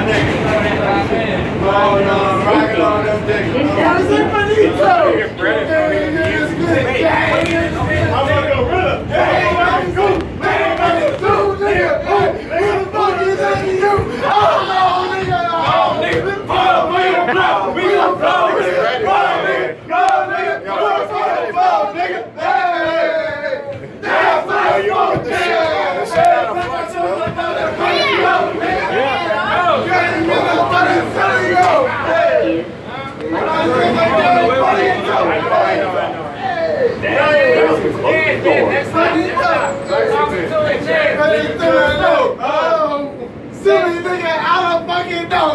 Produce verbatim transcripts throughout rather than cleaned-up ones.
Silly nigga, I don't fucking know.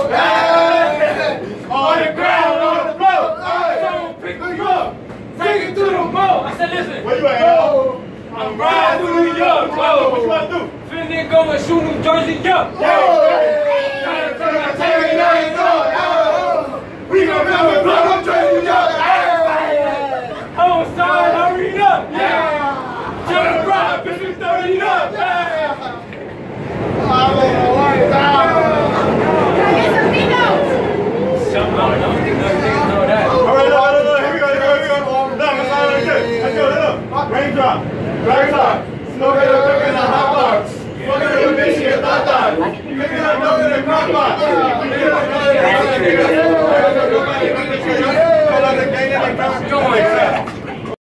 On the ground, on the floor. Someone pick me up, take it to the mall. I said, listen. Where you at? I'm riding to New York. What you about to do? Finna go and shoot New Jersey up. We gon' never blow up Jersey up. Oh, son, hurry up. Yeah. Just ride, bitch, we thirty up. Yeah. I don't know why it's out. Can I get some Vinos? Some of them don't know that. All right, no, no, no, here we go, here we go, here we go. No, let's not like this. Let's go, let's go. Raindrop, raindrop. Smoke it up, cook it in a hot box. Smoke it up, bitch, get hot dog. Pick it up, throw it in a crock pot. Pick it up, throw it in a crock pot. Going.